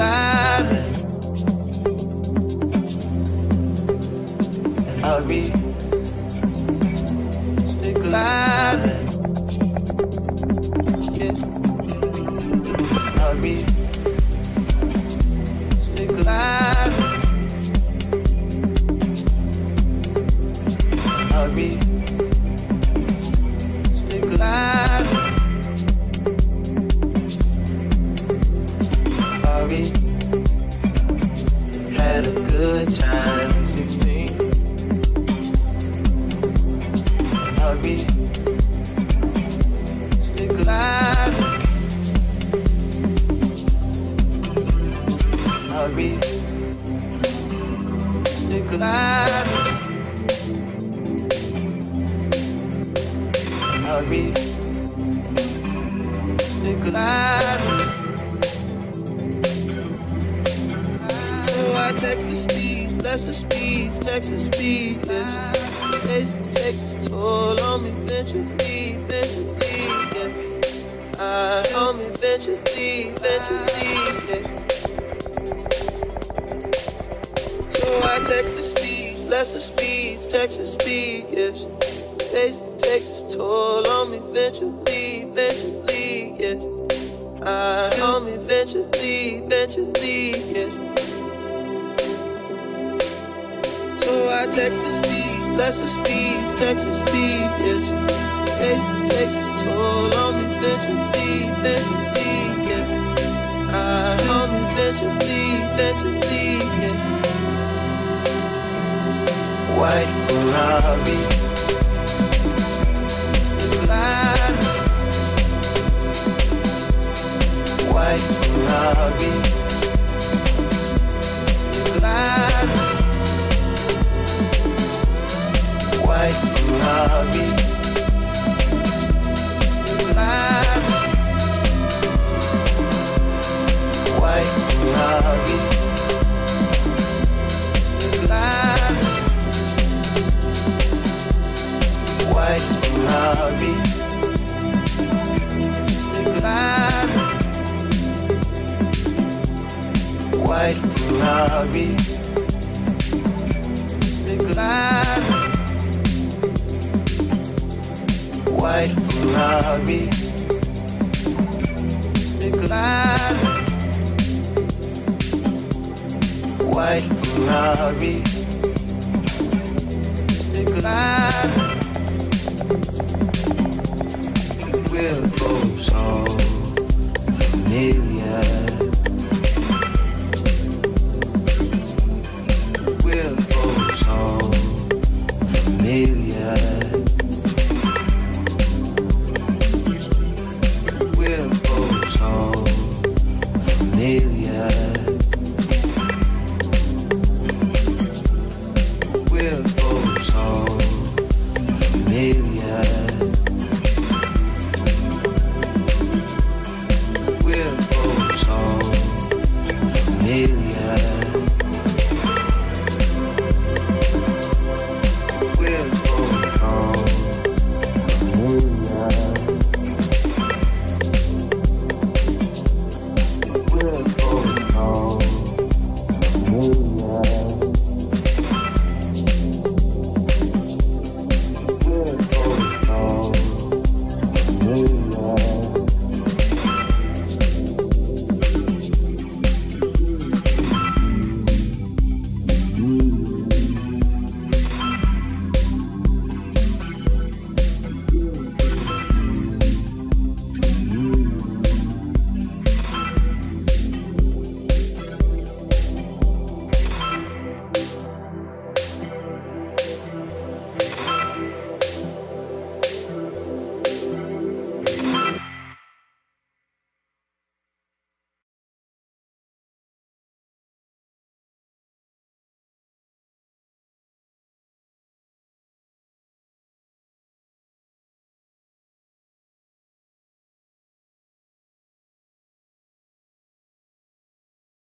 violent. I'll be violent. Yes. I'll be violent. I'll be violent. I'll be had a good time. 16. I'll be violent. I'll be violent. I'll be violent. So I text the speeds, that's the speeds, Texas speed, yes. Texas toll on me, eventually, yes. On me, eventually, yes. So I text the speeds, that's the speeds, Texas speed, yes. Texas toll on me, eventually, yes. On me, eventually, yes. So I text the speeds, that's the speeds, Texas speed, yes. Texas toll on me, eventually, yes. On me, eventually, yes. White Ferrari. White Ferrari. White Ferrari. White Ferrari. White Ferrari. White Ferrari. White Ferrari. White Ferrari. We're both so familiar. We're both so familiar. We're both so familiar. We're both so familiar. We're both so familiar.